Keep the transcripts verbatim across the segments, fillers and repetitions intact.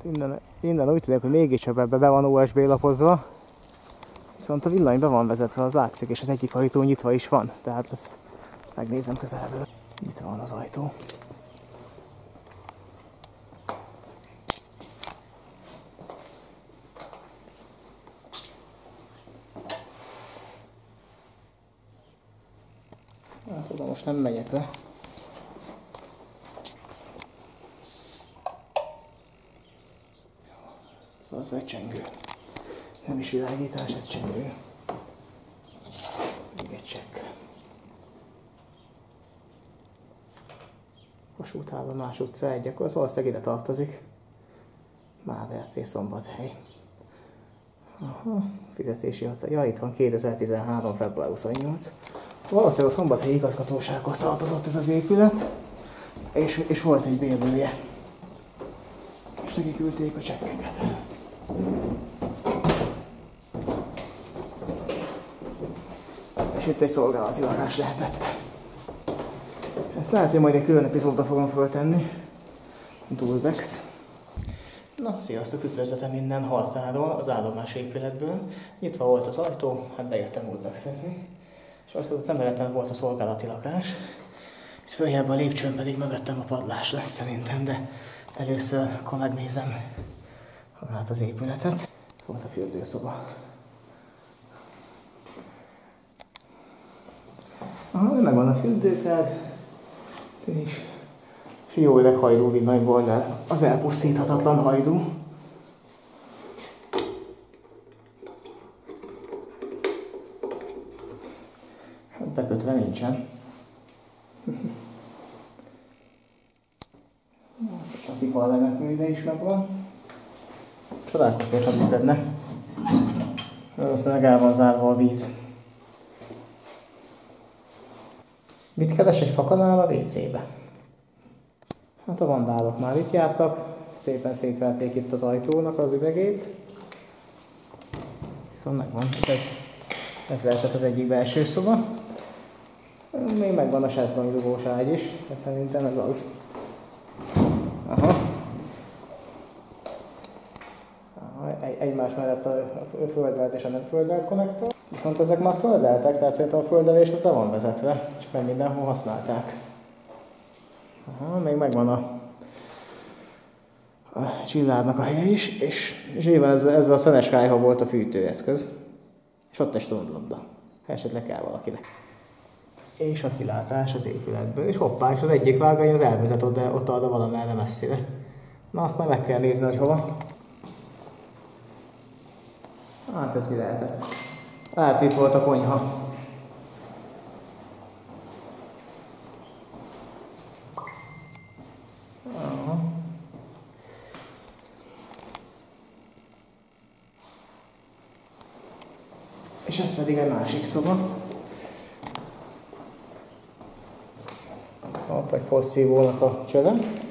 Innen, innen úgy tűnik, hogy mégiscsak ebbe be van o es bé lapozva. Viszont a villany be van vezetve, az látszik, és az egyik ajtó nyitva is van. Tehát ezt megnézem közelebbről. Nyitva van az ajtó. Hát oda most nem megyek le. Az egy csengő. Nem is világítás, ez csengő. Még egy csekk. Vasútállomás utca egy, akkor az valószínűleg ide tartozik. Máverté, Szombathely. Aha, fizetési határ. Ja, itt van kétezer-tizenhárom. február huszonnyolc. Valószínűleg a Szombathelyi igazgatósághoz tartozott ez az épület, és, és volt egy bérlője. És neki küldték a csekkeket. És itt egy szolgálati lakás lehetett. Ezt lehet, hogy majd egy külön epizódra fogom föltenni. Durvex. Na, sziasztok, üdvözletem innen Hartáról, az állomás épületből. Nyitva volt az ajtó, hát beértem Urbexezni. És azt az emeleten volt a szolgálati lakás. Itt följebb a lépcsőn pedig mögöttem a padlás lesz szerintem, de először akkor megnézem magát az épületet. Ez volt a fürdőszoba. Aha, megvan a fürdőkád. És jó öreg hajdú villanyboiler. Az elpusztíthatatlan hajdú. Hát bekötve nincsen. Az iparlemek műve is megvan. Csodálkoztam, hogy működnek. Valószínűleg el van zárva a víz. Mit keres egy fakanál a vé cébe? Hát a vandálok már itt jártak, szépen szétverték itt az ajtónak az üvegét. Viszont megvan, ez, ez lehetett az egyik belső szoba. Még megvan a sezlongydugós ágy is, de szerintem ez az. Aha. Aha, egy, egymás mellett a földelt és a nem földelt konnektor. Viszont ezek már földeltek, tehát szerintem a földelésnek be van vezetve, és meg mindenhol használták. Aha, még megvan a, a csillárnak a helye is, és, és nyilván ez, ez a szenes kályha volt a fűtőeszköz. És ott egy strandlabda, ha esetleg kell valakinek. És a kilátás az épületből, és hoppá, és az egyik vágány az elvezet oda, ott arra valamerre messzire. Na azt majd meg kell nézni, hogy hova. Hát ez mi lehetett? Hát itt volt a konyha. Aha. És ez pedig egy másik szoba. Hopp, egy porszívónak a csöve.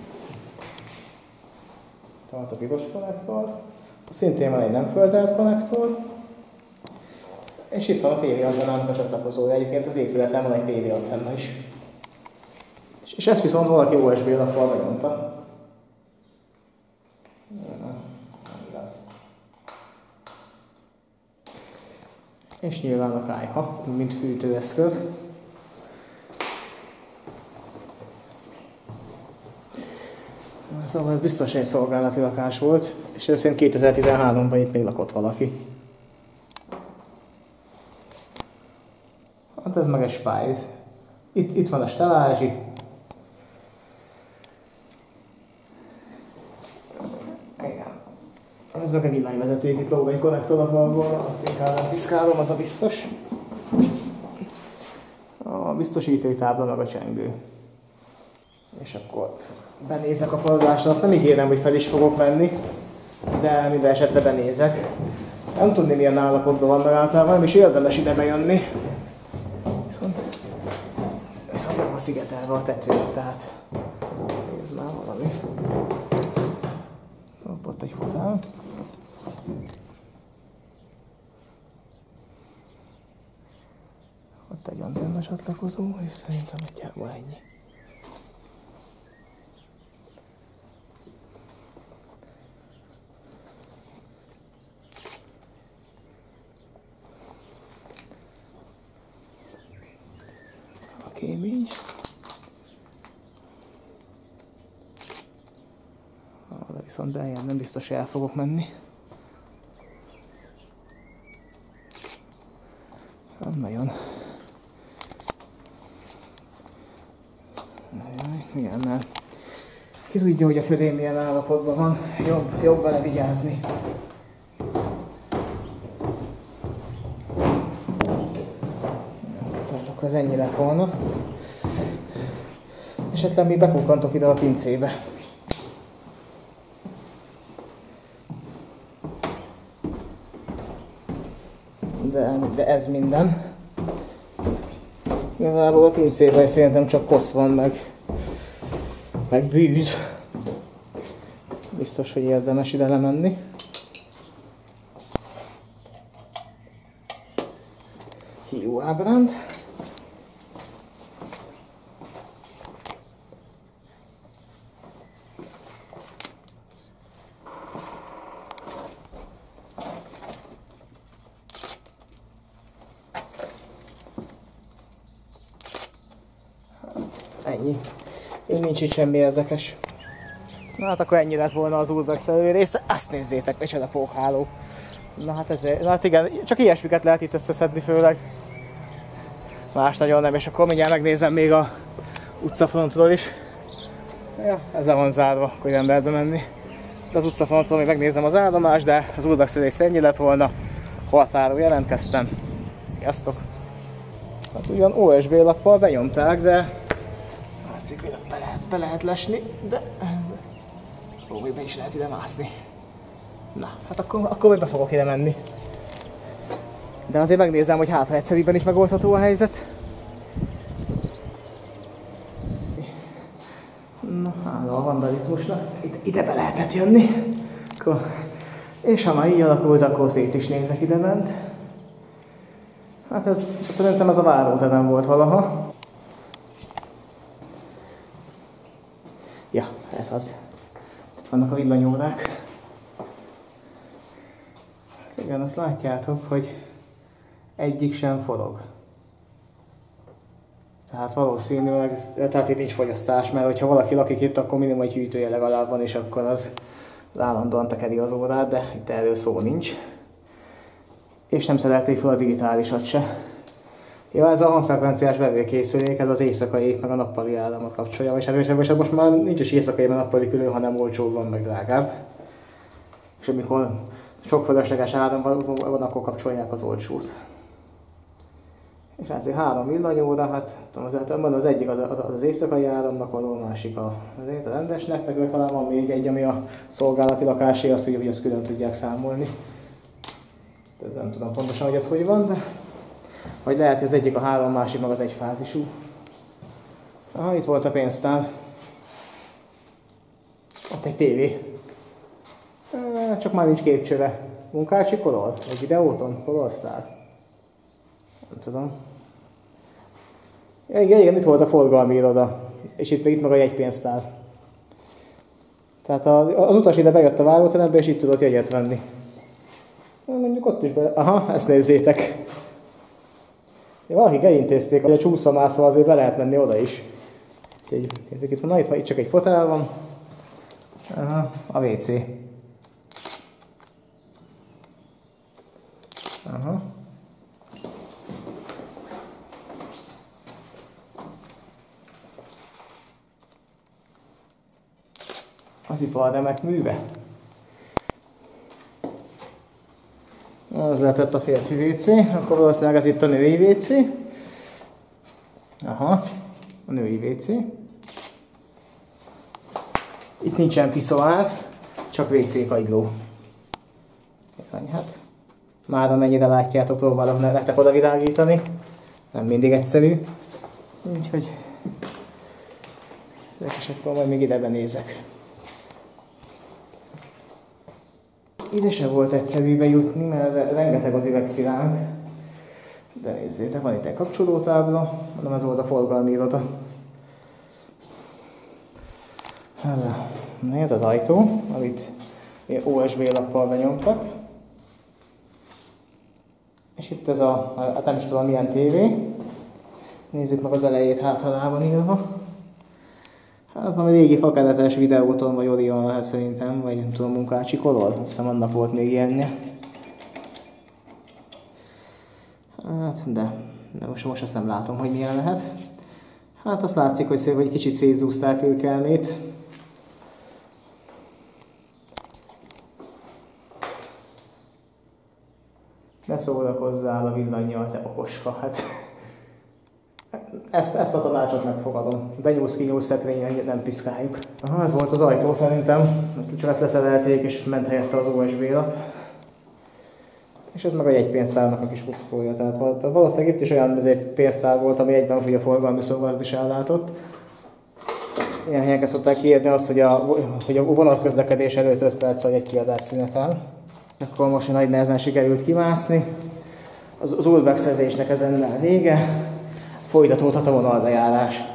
Tehát a piros konnektor. Szintén van egy nem földelt konnektor. És itt van a tévéantennának a csatlakozója. Egyébként az épületen van egy tévéantenna is. És ezt viszont valaki o es bé lappal benyomta. És nyilván a kályha, mint fűtőeszköz. Szóval ez biztos egy szolgálati lakás volt, és ez szerint kétezer-tizenháromban itt még lakott valaki. Hát ez meg egy spájz. Itt, itt van a stelázsi. Igen. Ez meg a villanyvezeték, itt lóg egy konnektor van volna, azt inkább nem piszkálom, az a biztos. A biztosítéktábla meg a csengő. És akkor benézek a padlásra, azt nem ígérem, hogy fel is fogok menni, de minden esetre benézek. Nem tudni milyen állapotban van, mert általában nem is érdemes ide bejönni. Viszont, viszont nem a szigetelve a tető, tehát ez már valami. Hopp, ott egy fotál. Ott egy antenna csatlakozó, és szerintem egyáltalán ennyi. kémény. De viszont beljön, nem biztos, hogy el fogok menni. Nem nagyon. Igen, mert ki tudja, hogy a födém milyen állapotban van, jobb, jobb vele vigyázni. Tehát akkor ez ennyi lett volna. Esetleg még bekukkantok ide a pincébe. De, de ez minden. Igazából a pincében szerintem csak kosz van, meg, meg bűz. Biztos, hogy érdemes ide lemenni. Hiú ábránd. Ennyi. Én nincs itt semmi érdekes. Na hát akkor ennyi lett volna az Urbex része. Azt nézzétek, micsoda pókháló. Na hát ez, na hát igen, csak ilyesmiket lehet itt összeszedni főleg. Más nagyon nem, és akkor mindjárt megnézem még a utcafrontról is. Ja, ez le van zárva, akkor nem lehet bemenni. De az utcafrontról még megnézem az állomást, de az Urbex része ennyi lett volna. Holtáról jelentkeztem. Sziasztok! Hát ugyan o es bé lappal benyomták, de látszik, hogy be lehet, be lehet lesni, de ó, még be is lehet ide mászni. Na, hát akkor, akkor még be fogok ide menni. De azért megnézem, hogy hát, ha egyszerűbben is megoldható a helyzet. Na, hála a vandalizmusnak. Ide, ide be lehetett jönni. Akkor, és ha már így alakult, akkor szét is nézek ide bent. Hát ez, szerintem ez a váróterem volt valaha. Ja, ez az. Itt vannak a villanyórák. Hát igen, azt látjátok, hogy egyik sem forog. Tehát valószínűleg, tehát itt nincs fogyasztás, mert hogyha valaki lakik itt, akkor minimum egy hűtője legalább van, és akkor az, az állandóan tekeri az órát, de itt erről szó nincs. És nem szerelték fel a digitálisat se. Ja, ez a hangfrekvenciás vevőkészülék, ez az éjszakai, meg a nappali áramot kapcsolja, és hát most már nincs is éjszakai, meg nappali külön, hanem olcsóbban, meg drágább. És amikor sok fölösleges áram van, akkor kapcsolják az olcsót. És ezért három villanyóra, hát tudom, az, az egyik az, az, az éjszakai áramnak való, a másik a, a rendesnek, meg talán van még egy, ami a szolgálati lakásé, azt hogy azt külön tudják számolni. Ez nem tudom pontosan, hogy ez hogy van, de vagy lehet, hogy az egyik a három, másik meg az egyfázisú. Aha, itt volt a pénztár. Ott egy tévé. Csak már nincs képcsöve. Munkácsi kolol? Egy videóton? Kololsztár? Nem tudom. Ja, igen, igen, itt volt a forgalmi iroda. És itt meg itt meg a jegypénztár. Tehát az utas ide bejött a váróterembe, és itt tudott jegyet venni. Mondjuk ott is be... Aha, ezt nézzétek. Valakik elintézték, hogy a csúszómászva azért be lehet menni oda is. Nézzük, itt van, na, itt, van, itt csak egy fotel van. Aha, a vé cé. Aha. Az iparremek műve. Az lehetett a férfi vé cé, akkor valószínűleg ez itt a női vé cé. Aha, a női vé cé. Itt nincsen piszoár, csak vé cé kagyló. Hát, már amennyire látjátok, próbálom nektek oda világítani. Nem mindig egyszerű. Úgyhogy... És akkor majd még ide benézek. Ide se volt egyszerű bejutni, mert rengeteg az üvegszilánk. De nézzétek, van itt egy kapcsolótábla, mondom, ez volt a forgalmi iroda. Na, ez az ajtó, amit o es bé lappal benyomtak. És itt ez a, hát nem is tudom milyen tévé, Nézzük meg az elejét, hát ha rá van írva. Hát van egy régi fakeretes videótól, vagy Orion lehet szerintem, vagy nem tudom, Munkácsi Kolor. Azt hiszem annak volt még ilyenje. Hát, de, de most, most ezt nem látom, hogy milyen lehet. Hát azt látszik, hogy, szép, hogy kicsit szétzúzták ők elmét. Ne szórakozzál a villannyal, te okoska. Hát, ezt, ezt a tanácsot megfogadom. Benyúlsz ki nyúlsz szekrényen, nem piszkáljuk. Aha, ez volt az ajtó szerintem. Ezt, csak ezt leszerelték és ment helyette az o es bé-ra. És ez meg a jegypénztárnak a kis fuszkója. Tehát valószínűleg itt is olyan pénztár volt, ami egyben a forgalmi szolgálat is ellátott. Ilyen helyen szokták kiírni azt, hogy a, hogy a vonatközlekedés előtt öt perc a jegykiadás szünetel. Akkor most nagy nehezen sikerült kimászni. Az, az Urbexezésnek ezennel vége. Folytatódhat a vonalbejárás.